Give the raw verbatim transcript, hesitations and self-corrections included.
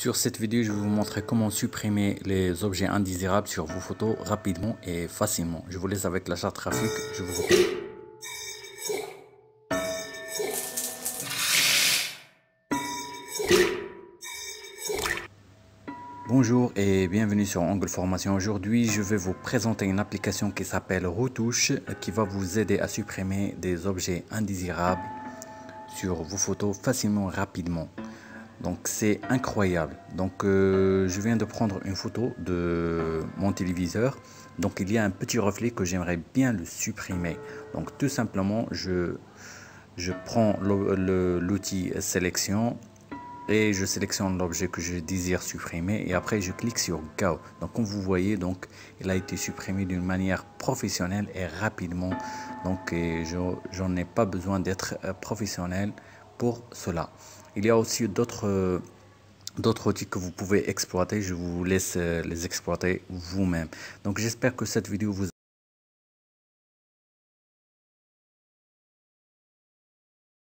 Sur cette vidéo, je vais vous montrer comment supprimer les objets indésirables sur vos photos rapidement et facilement. Je vous laisse avec la charte graphique. Je vous retrouve. Bonjour et bienvenue sur Angle Formation. Aujourd'hui, je vais vous présenter une application qui s'appelle Retouche, qui va vous aider à supprimer des objets indésirables sur vos photos facilement et rapidement. Donc c'est incroyable. Donc euh, je viens de prendre une photo de mon téléviseur. Donc il y a un petit reflet que j'aimerais bien le supprimer. Donc tout simplement je, je prends l'outil sélection et je sélectionne l'objet que je désire supprimer et après je clique sur Go. Donc comme vous voyez, donc il a été supprimé d'une manière professionnelle et rapidement. Donc j'en ai pas besoin d'être professionnel pour cela. Il y a aussi d'autres euh, d'autres outils que vous pouvez exploiter. Je vous laisse euh, les exploiter vous-même. Donc j'espère que cette vidéo vous